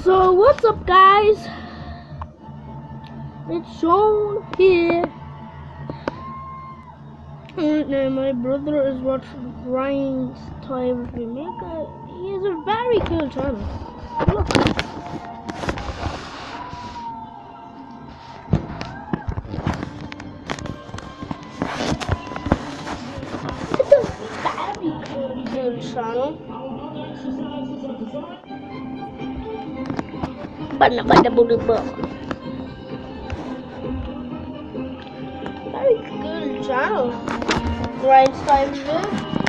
So what's up, guys? It's Sean here. And my brother is watching Ryan's Time Maker. He has a very cool channel. Look. It's a very cool channel. Very good channel. Ryan's Time Maker.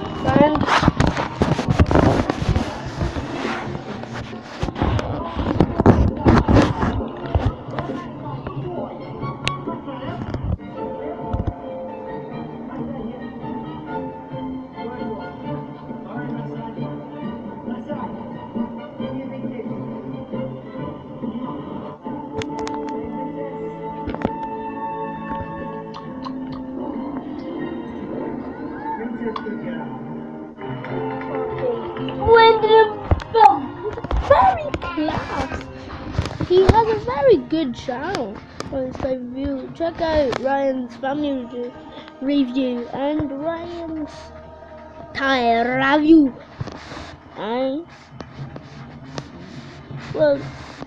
Very class. He has a very good channel on his review. Check out Ryan's family review and Ryan's tire review. And well,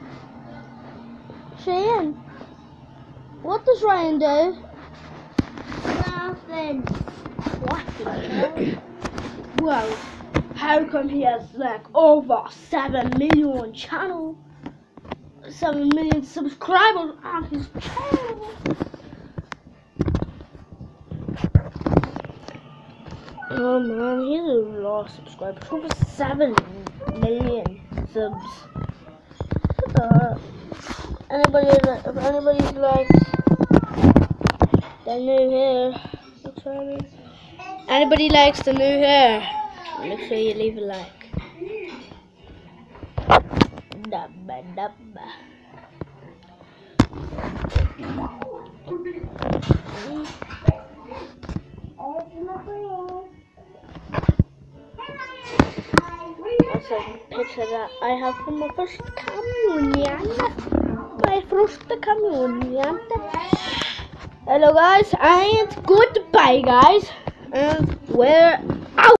Cheyenne, what does Ryan do? Nothing. What? Well, how come he has like over 7 million 7 million subscribers on his channel? Oh man, he has a lot of subscribers. Over 7 million subs. If anybody likes the new hair, anybody likes the new hair, make sure you leave a like. Dabba dabba. That's a picture that I have from my first communion. Hello guys, and goodbye guys. And where